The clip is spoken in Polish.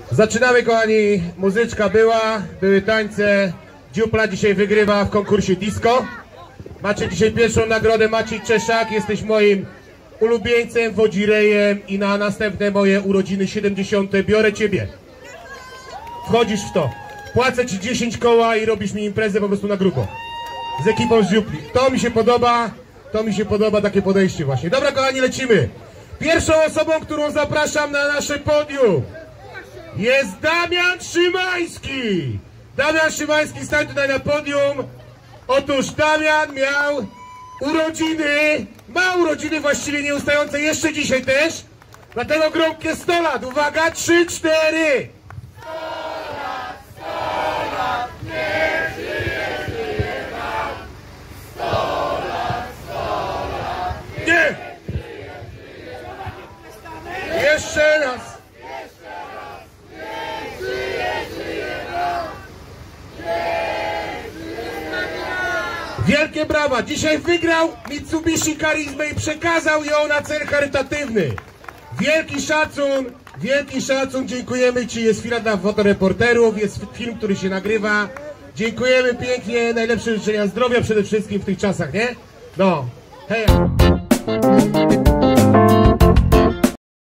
Zaczynamy, kochani, muzyczka były tańce. Dziupla dzisiaj wygrywa w konkursie disco. Macie dzisiaj pierwszą nagrodę, Maciej Czeszak, jesteś moim ulubieńcem, wodzirejem i na następne moje urodziny 70. biorę ciebie. Wchodzisz w to. Płacę ci 10 koła i robisz mi imprezę po prostu na grubo. Z ekipą z Dziupli. To mi się podoba takie podejście właśnie. Dobra, kochani, lecimy. Pierwszą osobą, którą zapraszam na nasze podium, jest Damian Szymański. Damian Szymański, stań tutaj na podium. Otóż Damian miał urodziny, ma urodziny właściwie nieustające jeszcze dzisiaj też. Dlatego gromkie 100 lat. Uwaga, 3, 4. 100 lat, niech żyje nam. 100 lat, Nie! Jeszcze raz. Wielkie brawa! Dzisiaj wygrał Mitsubishi Karizmę i przekazał ją na cel charytatywny. Wielki szacun, dziękujemy ci. Jest chwila dla fotoreporterów, jest film, który się nagrywa. Dziękujemy pięknie, najlepsze życzenia zdrowia przede wszystkim w tych czasach, nie? No, hej!